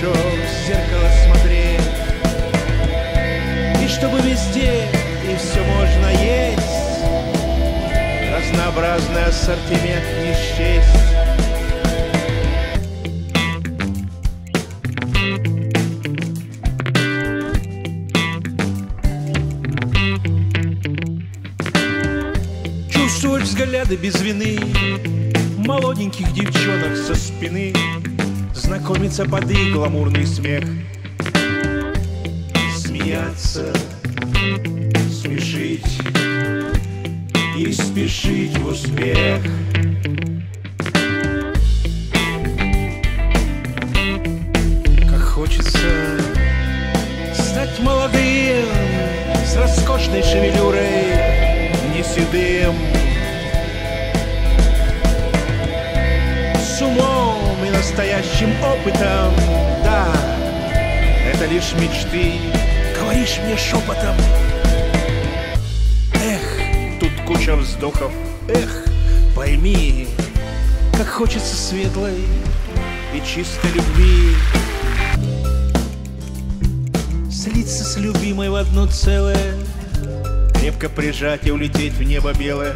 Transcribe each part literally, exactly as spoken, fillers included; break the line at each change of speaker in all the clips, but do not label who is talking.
хорошо в зеркало смотреть, и чтобы везде и все можно есть, разнообразный ассортимент не счесть. Чувствовать взгляды без вины молоденьких девчонок со спины, знакомиться под их гламурный смех, смеяться, смешить и спешить в успех. Как хочется стать молодым, с роскошной шевелюрой, не седым, с умом и настоящим опытом. Да, это лишь мечты, говоришь мне шепотом. Эх, тут куча вздохов. Эх, пойми, как хочется светлой и чистой любви, слиться с любимой в одно целое, крепко прижать и улететь в небо белое,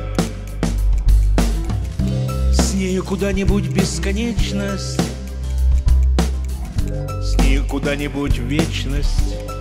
с нею куда-нибудь в бесконечность, с нею куда-нибудь в вечность.